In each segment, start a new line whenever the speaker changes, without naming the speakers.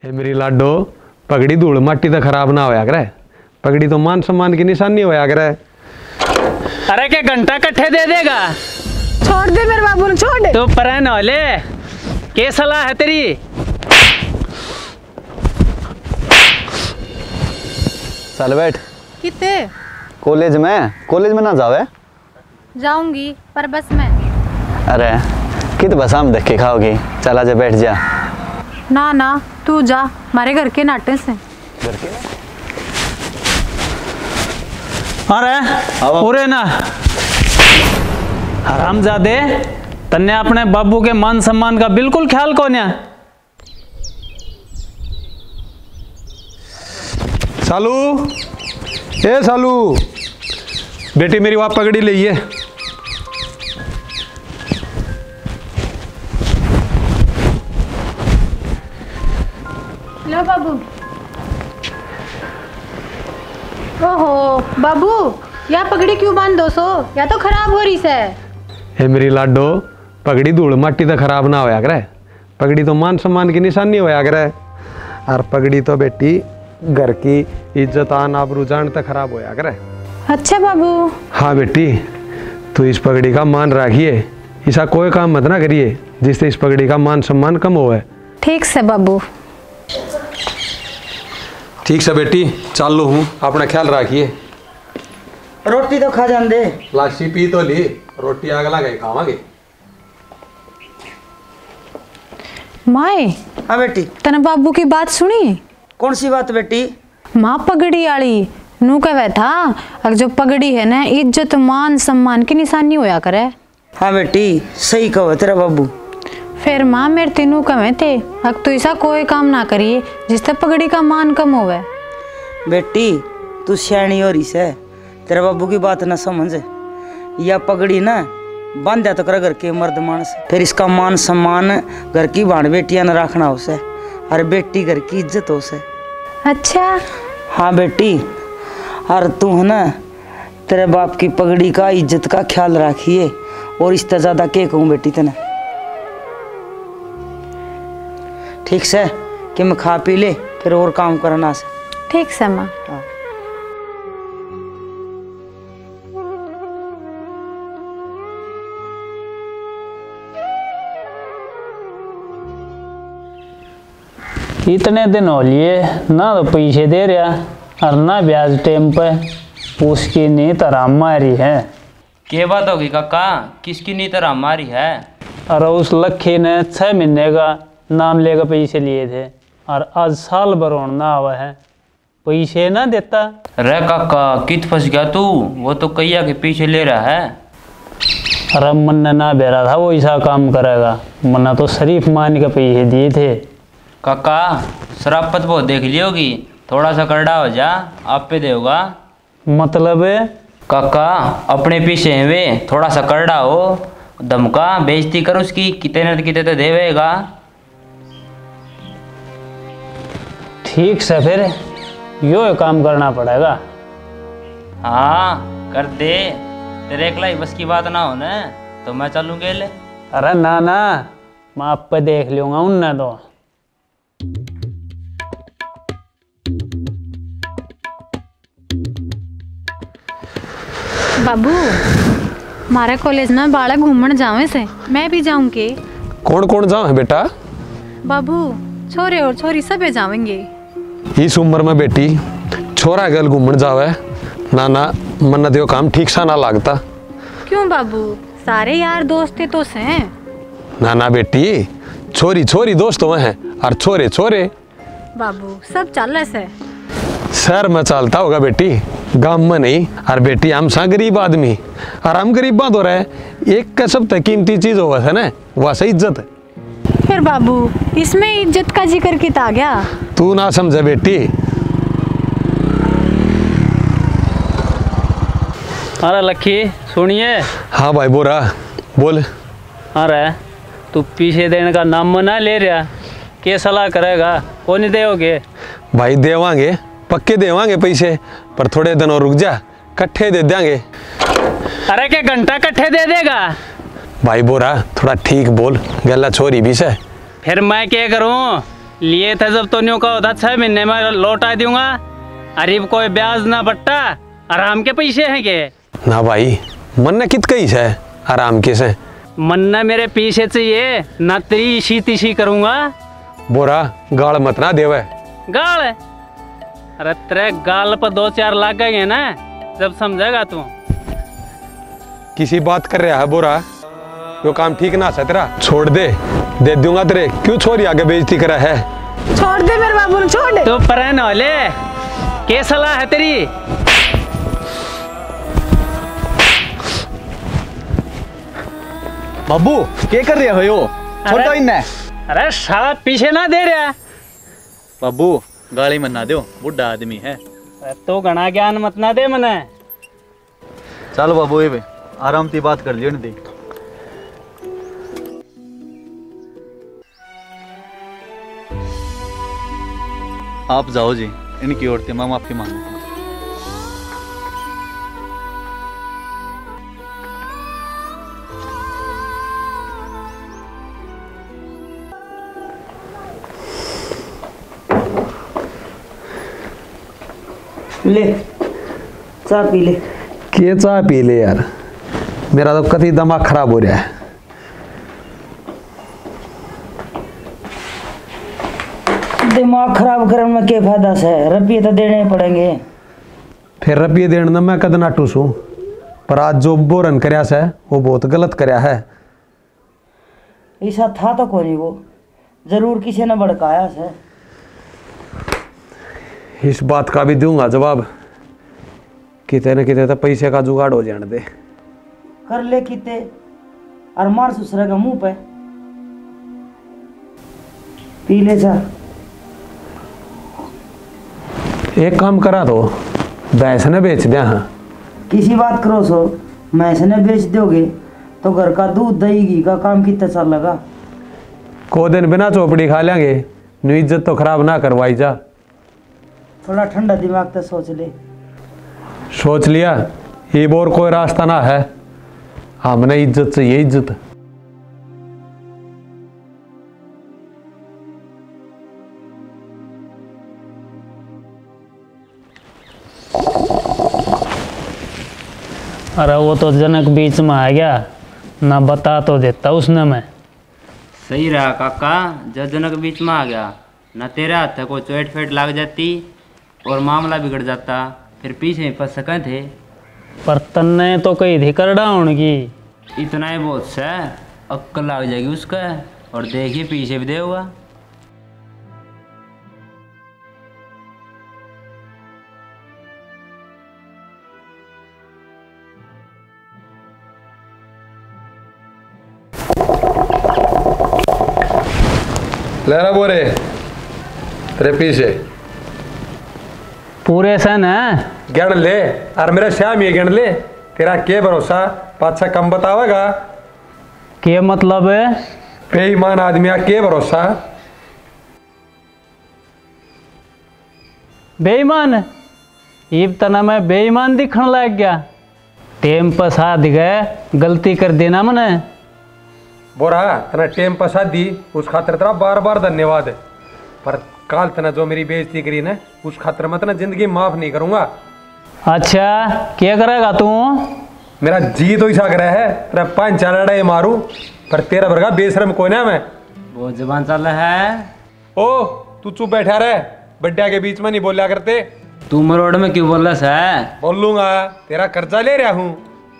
हे मेरी लाडो, पगड़ी धूल माटी तो खराब ना होया करे। पगड़ी तो मान सम्मान की निशानी होया करे।
अरे क्या घंटा कट्ठे दे देगा?
छोड़ दे मेरे बाबू ने, छोड़ दे।
तो परन वाले क्या सलाह है तेरी?
चल बैठ।
कितने?
कॉलेज में ना जावे?
जाऊंगी पर बस में।
अरे कित बस हम देख के खाओगी? चला जा बैठ जा।
ना ना तू जा, हमारे घर के नाटक से।
घर के?
अरे पूरे ना हरामजादे, तन्ने अपने बाबू के मान सम्मान का बिल्कुल ख्याल कौन है?
सालू, ए सालू, बेटी मेरी वहाँ पगड़ी लीजिए।
लो बाबू। ओहो बाबू, या पगड़ी क्यों बांध दो सो? या तो खराब हो रही से।
हे मेरी लाडो, पगड़ी धूल माटी तो खराब ना होया करे। पगड़ी तो मान सम्मान की निशानी होया करे। और पगड़ी तो बेटी घर की इज्जत आन आबरू जान तक खराब होया करे।
अच्छा बाबू।
हाँ बेटी, तो इस पगड़ी का मान रखिए। ऐसा कोई काम मत ना करिए जिससे इस पगड़ी का मान सम्मान कम होवे।
ठीक से बाबू।
ठीक से बेटी, चल लो हूँ, अपना ख्याल रखिए।
रोटी तो खा जान दे।
लाशी पी तो ली, रोटी आग लगा खावांगे।
माए,
हाँ बेटी।
तने बाबू की बात सुनी?
कौन सी बात बेटी?
माँ पगड़ी आली नू कहवे था, अगर जो पगड़ी है ना इज्जत मान सम्मान की निशानी होया करे।
हाँ बेटी, सही कहो तेरा बाबू।
फिर माँ मेरे तीनों कमे थे, अब तो ऐसा कोई काम ना करिए जिससे पगड़ी का मान कम होवे।
बेटी तू सियाणी हो रही से, तेरा बाबू की बात ना समझ। या पगड़ी ना बांधा तो कर घर के मर्द मानस, फिर इसका मान सम्मान घर की भाण बेटियां न रखना हो से, और बेटी घर की इज्जत हो से।
अच्छा
हाँ बेटी, और तू है ना तेरे बाप की पगड़ी का इज्जत का ख्याल रखिए। और इससे ज्यादा क्या कहूँ बेटी तेने? ठीक से कि मैं खा पी ले, फिर और काम करना से।
ठीक से माँ।
हाँ।
इतने दिन हो लिए ना तो पैसे दे रहा और ना ब्याज टाइम पे। उसकी नीत आराम मारी है।
क्या बात होगी काका, किसकी नीत आराम मारी है?
और उस लक्ष्मी ने 6 महीने का नाम लेकर पैसे लिए थे और आज साल भर होने ना हुआ है, पैसे ना देता।
रे काका कित फंस गया तू? वो तो कैया के पीछे ले रहा है।
अरे मन्ना ना बेरा था वो ऐसा काम करेगा। मन्ना तो शरीफ मान के पैसे दिए थे।
काका शराफत बहुत देख ली होगी, थोड़ा सा करड़ा हो जा, आप पे देगा।
मतलब
काका अपने पीछे हैं वे, थोड़ा सा करड़ा हो, धमका बेइज्जती कर उसकी, कितने तो देवेगा।
ठीक से फिर यो काम करना पड़ेगा।
हाँ कर दे, तेरे एकला ही बस की बात ना हो ना तो मैं चलूंगे ले।
अरे ना ना, मैं आप पे देख लूंगा उनने तो।
बाबू, हमारे कॉलेज में बालक घूमने जावे से, मैं भी जाऊंगी।
कौन कौन जाओ है बेटा?
बाबू छोरे और छोरी सब जावेंगे।
इस उम्र में बेटी छोरा गल घूमन जावे ना ना, मन त्यो काम ठीक सा ना लगता।
क्यों बाबू, सारे यार दोस्त तो से।
ना ना बेटी, छोरी छोरी दोस्त हुए हैं और छोरे छोरे।
बाबू सब चल से।
शहर में चलता होगा बेटी, गांव में नहीं। और बेटी हम सा गरीब आदमी, और हम गरीब बात हो रहा है, एक का सब तक कीमती चीज होगा है ना, वैसे इज्जत है।
फिर बाबू इसमें इज्जत का जिक्र किता गया?
तू ना समझे बेटी।
अरे लक्की सुनिए।
हाँ भाई बोरा बोल।
अरे तू पीछे देने का नाम ना ले रहा, क्या सलाह करेगा? कौन देओगे?
भाई देवांगे, पक्के देवांगे पैसे, पर थोड़े दिन और रुक जा, कट्ठे दे देंगे।
अरे क्या घंटा कट्ठे दे देगा?
भाई बोरा थोड़ा ठीक बोल, गला छोरी भी से।
फिर मैं क्या करूं? लिए थे जब तो न्यू का होता 6 महीने में लौटा दूंगा। अरे कोई ब्याज ना बट्टा, आराम के पैसे हैं के?
ना भाई, मन ने कित कही है आराम के से?
मन ने मेरे पीछे चाहिए ना, तेरी इसी तिशी करूंगा।
बोरा गाल मत ना देवे।
गाल? अरे तेरे गाल पर 2-4 लाख गए ना, जब समझेगा तू।
किसी बात कर रहा है बोरा? यो काम ठीक ना है तेरा, छोड़ दे दूंगा तेरे। क्यों छोरी आगे बेइज्जती करा है?
छोड़ दे मेरे बाबू ने, छोड़ दे।
तो परन वाले के सलाह है तेरी?
बाबू क्या कर रहे हो यो? छोड़ो
अरे-
इन्हें।
अरे साला पीछे ना दे रहा।
बाबू गाली मत ना दो, बुढ़ा आदमी है।
अरे तो घना ज्ञान मत ना दे मने।
चलो बाबू ये आराम से बात कर लियो नहीं दी। आप जाओ जी, इनकी ओर से मैं माफी मांगू।
ले चाय पी ले।
के चाय पी ले यार, मेरा तो कति दिमाग खराब हो रहा है।
दिमाग खराब करने में क्या फायदा है? रुपये तो देने पड़ेंगे।
फिर रुपये देने मैं कद ना टूसू, पर आज जो बोरन करया से वो बहुत गलत करया है।
ऐसा था तो कोई वो, जरूर किसी ने भड़काया से।
इस बात का भी दूंगा जवाब, किते न किते तो पैसे का जुगाड़ हो जाने दे।
कर ले किते और मार ससुरा का मुंह पे। पी ले जा।
एक काम करा तो भैंस ने बेच दिया। हाँ
किसी बात करो सो, मैं ने बेच दोगे तो घर का दूध दही घी का काम कितना चल लगा?
को दिन बिना चौपड़ी खा लेंगे, न्यू इज्जत तो खराब ना करवाई जा।
थोड़ा ठंडा दिमाग तो सोच ले।
सोच लिया, ये बोर कोई रास्ता ना है। हमने इज्जत चाहिए, इज्जत।
अरे वो तो जनक बीच में आ गया ना, बता तो देता उसने। मैं
सही रहा काका, जब जनक बीच में आ गया ना, तेरे हाथ को चोट फेट लग जाती और मामला बिगड़ जाता, फिर पीछे फंस सके थे।
पर तन्ने तो कही थी कर डाउन की।
इतना ही बहुत से अक्ल लग जाएगी उसका, और देखिए पीछे भी देगा।
ले रहा बोरे तेरे पीछे
पूरे सन है
गण ले, और मेरा श्याम ये गण ले। तेरा के भरोसा, पाछा कम बतावेगा।
के मतलब है?
बेईमान आदमी के भरोसा।
बेईमान? इब तना मैं बेईमान दिखने लग गया। टेम पसा गए, गलती कर देना मने।
बोरा तना टेम पसा दी, उस खातिर तेरा बार बार धन्यवाद। पर काल तना जो मेरी बेइज्जती करी ना, उस खातिर मैं तना जिंदगी माफ नहीं करूंगा।
अच्छा क्या करेगा तू?
मेरा जी तो ऐसा करे है तेरा 5-4 लड़ाई मारू, पर तेरा वर्गा बेशरम कोई ना मैं।
वो जबान चल रहा है।
ओ तू चुप बैठा रहे, बड्डा के बीच में नहीं बोलिया करते।
तू मरोड़ में क्यों बोल रहा है?
बोलूंगा, तेरा कर्जा ले रहा हूं।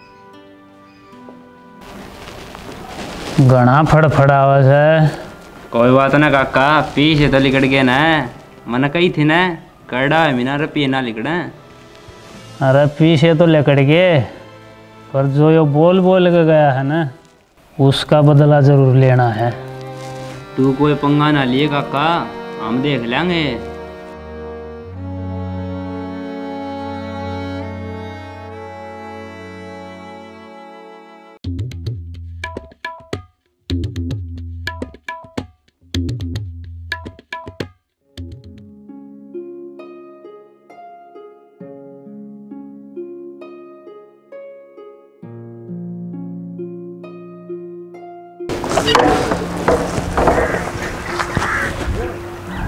घना फड़फड़ा आवाज है।
कोई बात ना काका, पीछे तो लिकड़ गया ना, मन कही थी ना, करड़ा मीना रुपये ना लिकड़े।
अरे पीछे तो लेकड़ गए, पर जो ये बोल बोल के गया है ना, उसका बदला जरूर लेना है।
तू कोई पंगा ना लिए काका, हम देख लेंगे।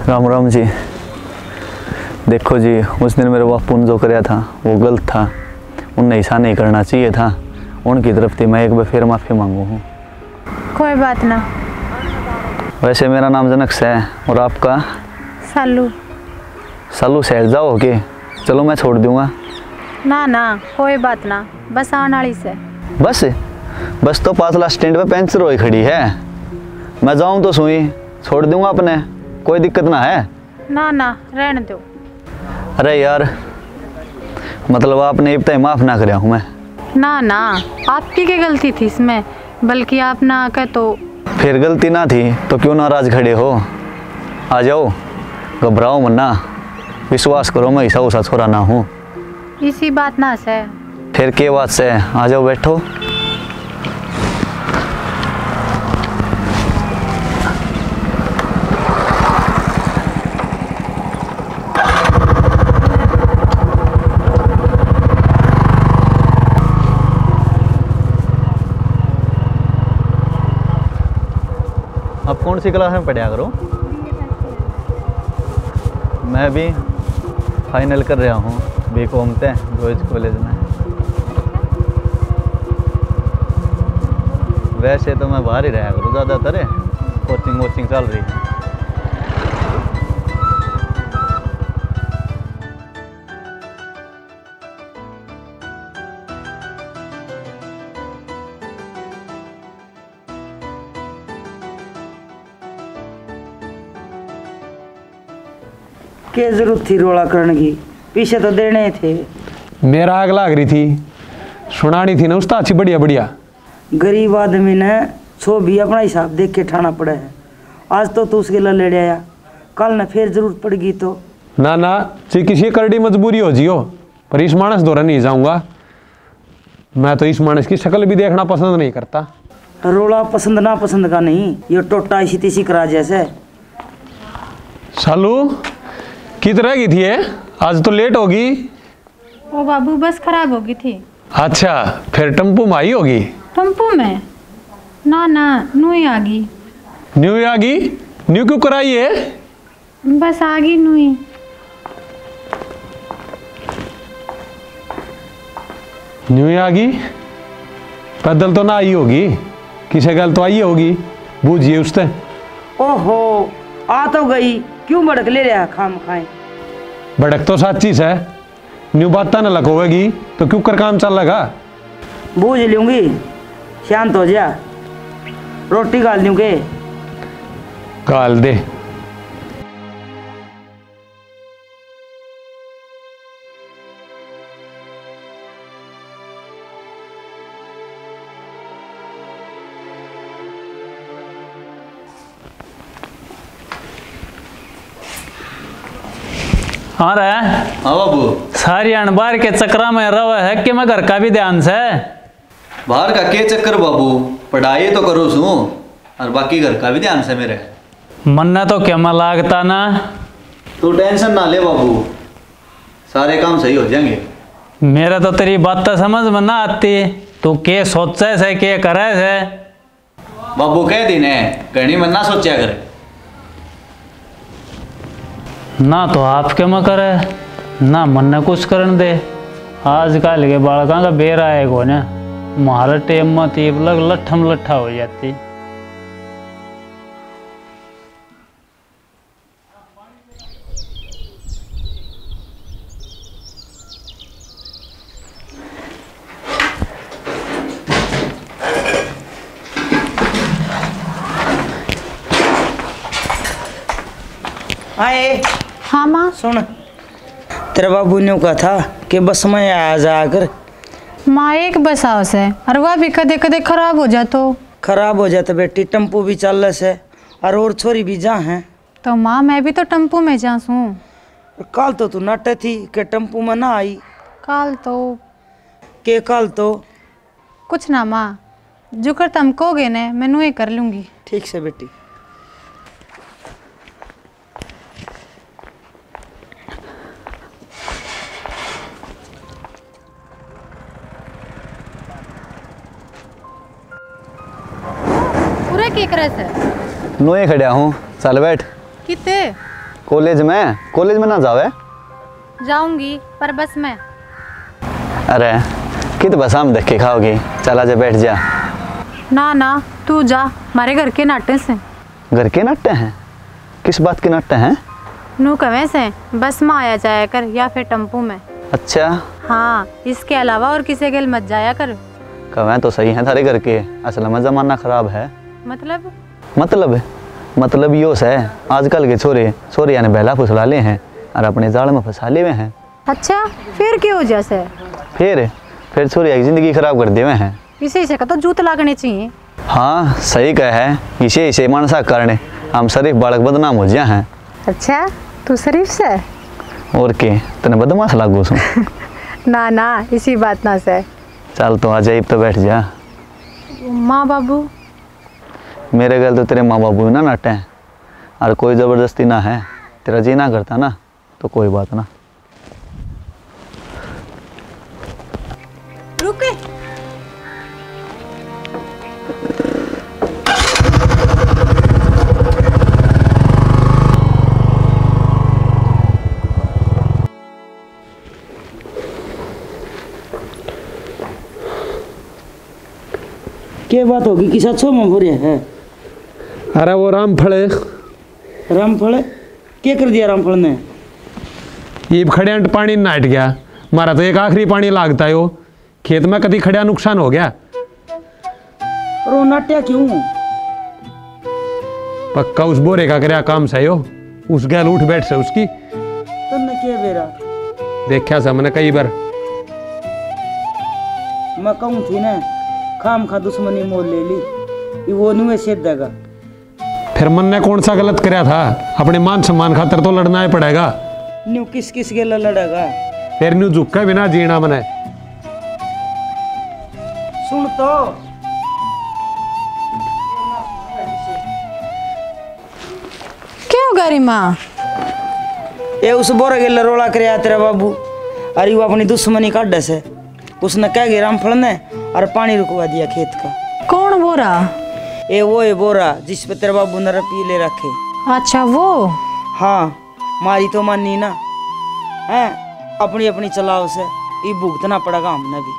राम राम जी। देखो जी, उस दिन मेरे बापू ने जो कराया था वो गलत था, उन्हें ऐसा नहीं करना चाहिए था। उनकी तरफ से मैं एक बार फिर माफ़ी मांगू हूँ।
कोई बात ना।
वैसे मेरा नाम जनक से है और आपका?
सालू।
सालू शहर जाओ के? चलो मैं छोड़ दूँगा।
ना ना कोई बात ना, बस आने वाली से।
बस तो पातला स्टैंड पे पंचर हुई खड़ी है, मैं जाऊँ तो सुई छोड़ दूँगा अपने, कोई दिक्कत ना है?
ना ना रहने दो।
अरे यार, मतलब आपने अब तक माफ़ ना कराया हूँ मैं?
ना ना, आपकी क्या गलती थी इसमें, बल्कि आप ना आके तो।
फिर गलती ना थी तो क्यों नाराज खड़े हो? आ जाओ, घबराओ मन्ना, विश्वास करो मैं ऐसा उसा छोरा ना हूँ।
इसी बात ना से।
फिर के बात से? आ जाओ बैठो। आप कौन सी क्लास में पढ़ा करो? मैं भी फाइनल कर रहा हूँ बीकॉम ते बॉयज कॉलेज में। वैसे तो मैं बाहर ही रहा करूँ ज़्यादातर, कोचिंग वोचिंग चल रही है।
क्या जरूरत थी रोला करने की, पीछे तो देने थे।
मेरा आग लाग रही थी, सुनानी थी ना उस्ताद अच्छी बढ़िया बढ़िया।
गरीब आदमी ने सो भी अपना हिसाब देख के ठाना पड़ा है। आज तो तू उसके ले आया, कल न फिर जरूरत पड़ेगी तो।
ना ना, ची किसी करड़ी मजबूरी हो जियो, पर इस मानस दौरा नहीं जाऊंगा। मैं तो इस मानस की शक्ल भी देखना पसंद नहीं करता।
रोला पसंद ना पसंद का नहीं, ये टोटा इसी तीसी करा जैसे।
सालू किधर गई थी ये? आज तो लेट होगी।
ओ बाबू, बस खराब होगी थी।
अच्छा, फिर टेम्पू में आई होगी।
टेम्पू में? ना ना, नू ही आ गई।
न्यू आ गई? न्यू क्यों कराई है?
बस आ गई नू ही।
न्यू आ गई? पैदल तो ना आई होगी, किसी गल तो आई होगी, बूझिए उससे।
ओहो, आ तो गई, क्यों भड़क ले रहा खाम खाए?
भड़क तो सच्ची है, न्यू बात ना लगोगी तो क्यों कर काम चल लगा?
बूझ लूंगी, शांत हो जा। रोटी गाल दूंगे।
गाल दे।
हाँ रे,
हाँ बाबू।
सारी अनबार के चक्रा में रवा है कि मैं घर का भी ध्यान से।
बाहर का के चक्कर बाबू, पढ़ाई तो करो सू और बाकी घर का भी ध्यान से मेरे।
मन तो क्या मैं लागता ना।
तू टेंशन ना ले बाबू, सारे काम सही हो जाएंगे।
मेरा तो तेरी बात समझ में ना आती, तू के सोचे से के करे से।
बाबू कह दिन है, घनी मन ना सोचा करे।
ना तो आपके में करे ना मन ने कुछ करन दे। आजकल के बालका का बेरा है को ना, मारा टेम में तीब लग लट्ठम लट्ठा हो जाती।
आए।
हाँ माँ।
सुन, तेरा बाबू ने कहा था कि बस में आ जाकर।
माँ एक बस हाउस है और वह भी कदे कदे खराब हो जातो।
खराब हो जाता बेटी, टेम्पू भी चल रहा है और छोरी भी जा है।
तो माँ मैं भी तो टेम्पू में जाऊँ।
कल तो तू नटे थी कि टेम्पू में ना आई।
काल तो
के कल तो
कुछ ना माँ, जो कर तुम कहोगे ना मैं नू ही कर लूँगी।
ठीक से बेटी।
पूरे के करे से
नोए खड़ा हूँ, चल बैठ।
किते?
कॉलेज में ना जावे?
जाऊंगी पर बस में।
अरे कित बस हम देख के खाओगी, चला जा बैठ जा।
ना ना तू जा, हमारे घर के नाट्य से।
घर के नाट्य हैं? किस बात के नाट्य हैं?
नू कवे से बस में आया जाया कर या फिर टेम्पू में।
अच्छा
हाँ, इसके अलावा और किसी के मत जाया कर।
कवें तो सही है थारे घर के, असल में जमाना खराब है। मतलब यो है आजकल के छोरे ने बहला फुसला ले हैं और अपने जाल में फंसा ले हुए हैं।
अच्छा फिर क्यों जैसे?
फिर छोरिया की जिंदगी खराब कर देवे हैं।
इसे का तो जूत लागने चाहिए।
हाँ सही कहे है, इसे मानसा करने हम शरीफ बालक बदनाम हो जाए हैं।
अच्छा तू शरीफ से?
और के तने बदमाश लागू सू?
ना ना इसी बात ना से।
चल तो आ जाइब तो बैठ जा।
माँ बाबू?
मेरे गल तो तेरे माँ बाबू ना नाटे हैं और कोई ज़बरदस्ती ना है, तेरा जी ना करता ना तो कोई बात ना।
रुक
क्या बात होगी किस अच्छो में भरे है?
अरे वो रामफल
क्या कर दिया रामफल ने?
ये खड़िया पानी नाट गया, मारा तो एक आखिरी पानी लागता है वो खेत में, कभी खड़िया नुकसान हो गया।
और वो नाट्या क्यों?
पक्का उस बोरे का करया काम सही हो, उस गैल उठ बैठ से उसकी
तुमने क्या बेरा
देखा सा मैंने कई बार।
मैं कहूँ थी ना खाम खा दुश्मनी मोल ले ली, ये वो नुए से देगा।
फिर मन ने कौन सा गलत कराया था? अपने मान सम्मान खातर तो लड़ना ही पड़ेगा।
न्यू किस के लड़ेगा?
फिर न्यू झुक्का बिना जीना मने।
सुन तो
क्या होगा री माँ?
ये उस बोरा के लरोड़ा कर तेरा बाबू, अरे वो अपनी दुश्मनी काट से उसने कह गया रामफल ने और पानी रुकवा दिया खेत का।
कौन बोरा?
ये वो है बोरा जिस पे तेरा बाबू ने रपी ले रखे।
अच्छा वो?
हाँ मारी तो मानी ना है, अपनी अपनी चलाव से ये भुगतना पड़ेगा हमने भी।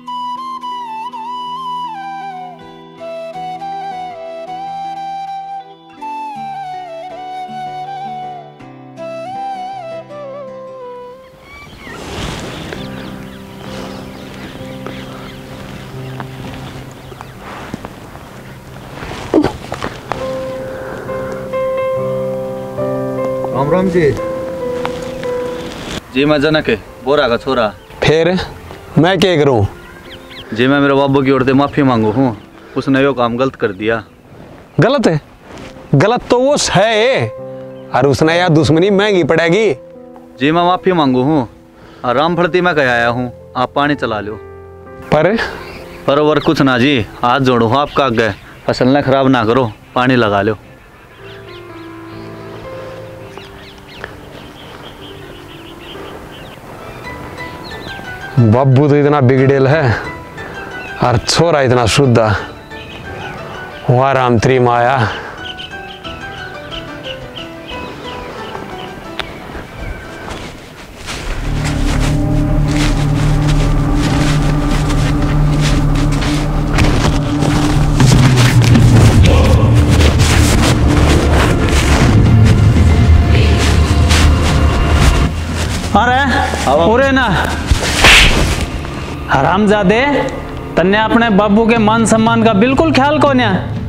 राम राम जी मैं जनक है बोरा का छोरा।
फिर मैं क्या करूं?
जी मैं मेरे बाबू की ओर से माफी मांगू हूँ, उसने यो काम गलत कर दिया।
गलत है? गलत तो वो है और उसने यार दुश्मनी महंगी पड़ेगी।
जी मैं माफी मांगू हूँ और रामफल मैं कह आया हूँ, आप पानी चला लो।
पर
और कुछ ना जी, हाथ जोड़ो आपका आगे, फसल न खराब ना करो, पानी लगा लो।
बाबू तो इतना बिगड़ेल है और छोरा इतना शुद्ध, वाह राम तेरी माया।
अरे पूरे ना हरामजादे, तन्ने अपने बाबू के मान सम्मान का बिल्कुल ख्याल को नहीं।